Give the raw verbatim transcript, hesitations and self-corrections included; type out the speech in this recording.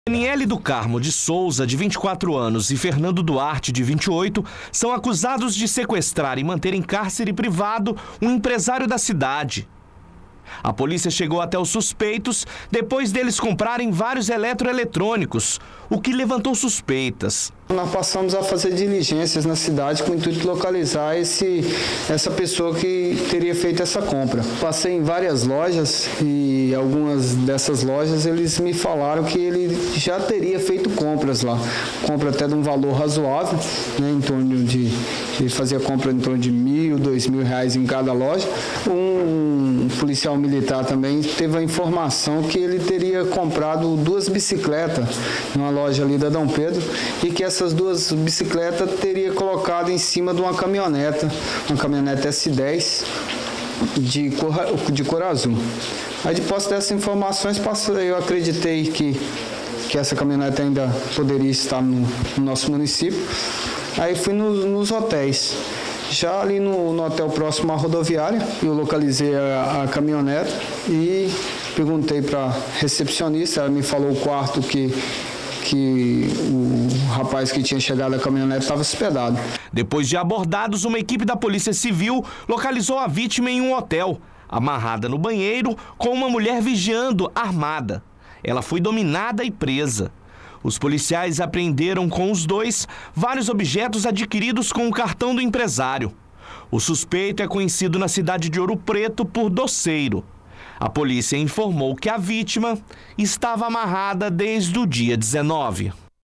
Daniele do Carmo de Souza, de vinte e quatro anos, e Fernando Duarte, de vinte e oito, são acusados de sequestrar e manter em cárcere privado um empresário da cidade. A polícia chegou até os suspeitos depois deles comprarem vários eletroeletrônicos, o que levantou suspeitas. Nós passamos a fazer diligências na cidade com o intuito de localizar esse, essa pessoa que teria feito essa compra. Passei em várias lojas e algumas dessas lojas eles me falaram que ele já teria feito compras lá. Compra até de um valor razoável, né, em torno de, ele fazia compra em torno de mil, dois mil reais em cada loja. Um policial militar também teve a informação que ele teria comprado duas bicicletas numa loja ali da Dom Pedro e que essa essas duas bicicletas teria colocado em cima de uma caminhoneta, uma caminhonete S dez de cor, de cor azul. Aí, de posse dessas informações, eu acreditei que, que essa caminhonete ainda poderia estar no, no nosso município. Aí fui nos, nos hotéis. Já ali no, no hotel próximo à rodoviária, eu localizei a, a caminhonete e perguntei para a recepcionista, ela me falou o quarto que que o rapaz que tinha chegado à caminhonete estava hospedado. Depois de abordados, uma equipe da Polícia Civil localizou a vítima em um hotel, amarrada no banheiro, com uma mulher vigiando, armada. Ela foi dominada e presa. Os policiais apreenderam com os dois vários objetos adquiridos com o cartão do empresário. O suspeito é conhecido na cidade de Ouro Preto por doceiro. A polícia informou que a vítima estava amarrada desde o dia dezenove.